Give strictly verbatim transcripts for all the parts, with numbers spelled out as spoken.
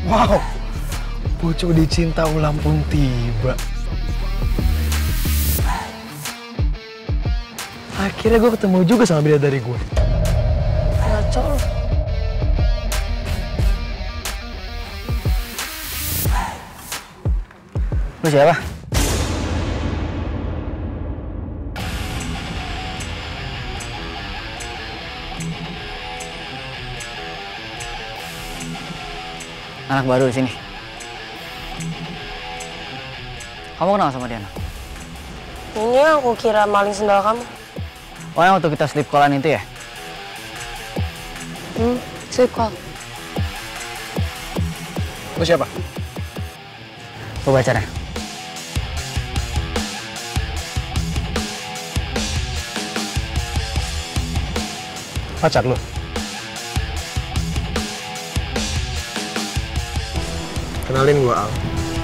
Wow, pucuk dicinta ulang pun tiba. Akhirnya gue ketemu juga sama bidadari gue. Ngaco lo. Lu siapa? Anak baru di sini. Kamu kenal sama dia? Ini aku kira maling sendal kamu. Oh, yang waktu kita sleep callan itu ya? Hmm, sleep call. Lu siapa? Gue pacarnya. Pacar lu? Kenalin gue Al.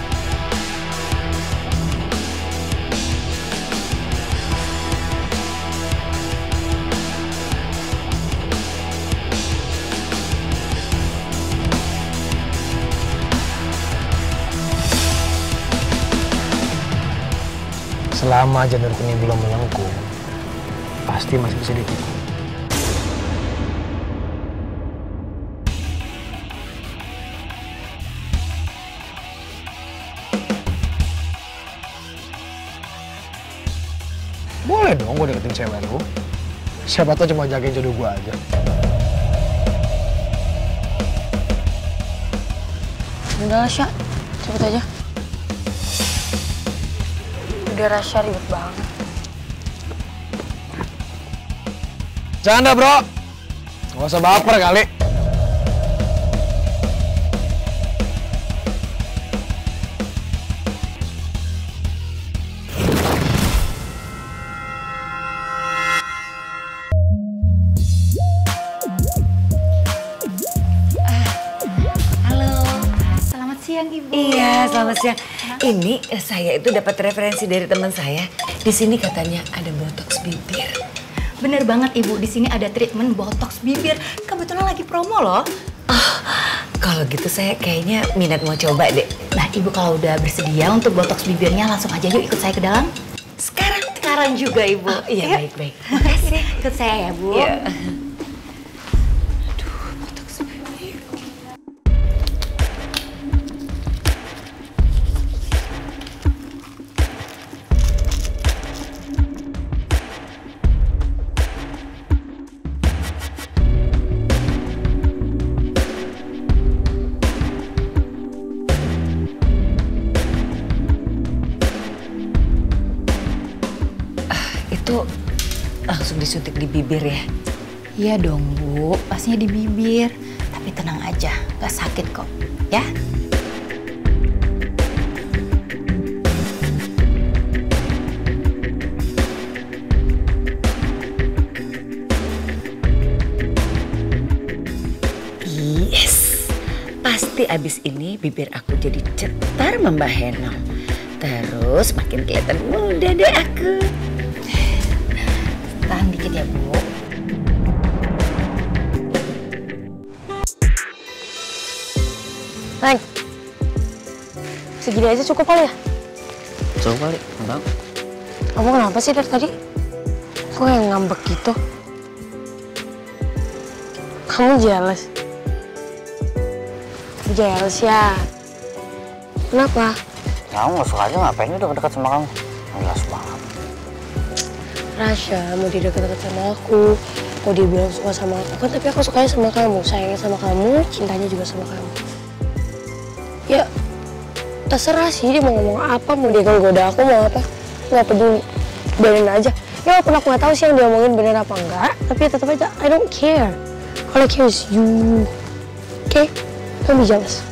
Selama janur kuning belum melengkung, pasti masih bisa ditipu. Boleh dong gue deketin cewek lu. Siapa tau cuma jagain jodoh gue aja. Udah Rasya, cepet aja. Udah Rasya ribet banget. Canda bro, gak usah baper kali. Iya, selamat siang. Ini saya itu dapat referensi dari teman saya. Di sini katanya ada botox bibir. Bener banget Ibu, di sini ada treatment botox bibir. Kebetulan lagi promo loh. Oh, kalau gitu saya kayaknya minat mau coba deh. Nah Ibu kalau udah bersedia untuk botox bibirnya langsung aja yuk ikut saya ke dalam. Sekarang? Sekarang juga Ibu. Oh, iya, baik-baik. Makasih. Ikut saya ya Bu. Iya. Itu langsung disuntik di bibir ya? Iya dong Bu, pastinya di bibir. Tapi tenang aja, gak sakit kok, ya? Yes, pasti abis ini bibir aku jadi cetar Mbak Henol. Terus makin kelihatan muda deh aku. Tahan dikit ya Bu. Neng, segini aja cukup kali ya? Cukup kali, enggak. Kamu kenapa sih dari tadi? Kok yang ngambek gitu? Kamu jealous? Jealous ya? Kenapa? Kamu gak suka aja ngapain udah deket sama kamu? Jelas banget. Rasya mau dia deket-deket sama aku, mau dia bilang suka sama aku kan, tapi aku sukanya sama kamu, sayangnya sama kamu, cintanya juga sama kamu. Ya, terserah sih dia mau ngomong apa, mau dia goda aku mau apa, nggak peduli, biarin aja. Ya walaupun aku nggak tahu sih yang dia omongin bener apa enggak, tapi tetap aja I don't care. All I care is you, oke? Okay? Don't be jealous.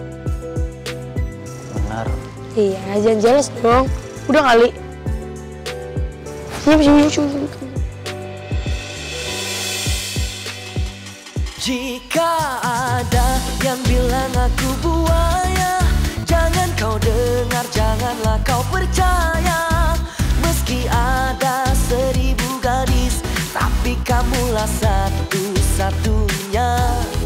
Benar. Iya, jangan jealous dong. Udah kali. Sini, sini, sini. Jika ada yang bilang aku buaya, jangan kau dengar, janganlah kau percaya. Meski ada seribu gadis, tapi kamulah satu-satunya.